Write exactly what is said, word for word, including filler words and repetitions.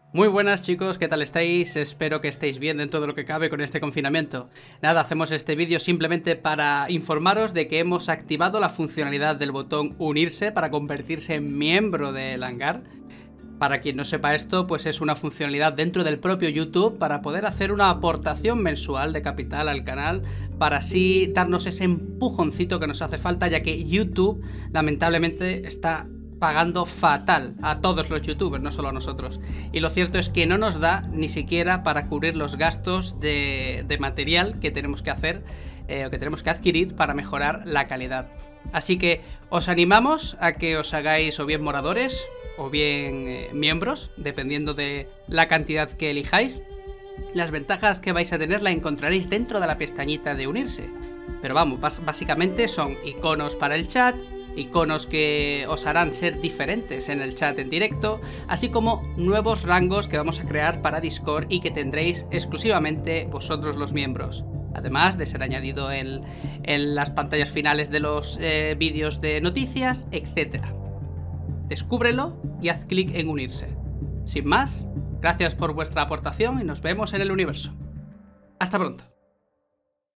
Muy buenas chicos, ¿qué tal estáis? Espero que estéis bien dentro de lo que cabe con este confinamiento. Nada, hacemos este vídeo simplemente para informaros de que hemos activado la funcionalidad del botón unirse para convertirse en miembro del hangar. Para quien no sepa esto, pues es una funcionalidad dentro del propio YouTube para poder hacer una aportación mensual de capital al canal, para así darnos ese empujoncito que nos hace falta, ya que YouTube lamentablemente está pagando fatal a todos los youtubers, no solo a nosotros. Y lo cierto es que no nos da ni siquiera para cubrir los gastos de, de material que tenemos que hacer eh, o que tenemos que adquirir para mejorar la calidad. Así que os animamos a que os hagáis o bien moradores o bien eh, miembros, dependiendo de la cantidad que elijáis. Las ventajas que vais a tener la encontraréis dentro de la pestañita de unirse. Pero vamos, básicamente son iconos para el chat, iconos que os harán ser diferentes en el chat en directo, así como nuevos rangos que vamos a crear para Discord y que tendréis exclusivamente vosotros los miembros, además de ser añadido en, en las pantallas finales de los eh, vídeos de noticias, etcétera. Descúbrelo y haz clic en unirse. Sin más, gracias por vuestra aportación y nos vemos en el universo. Hasta pronto.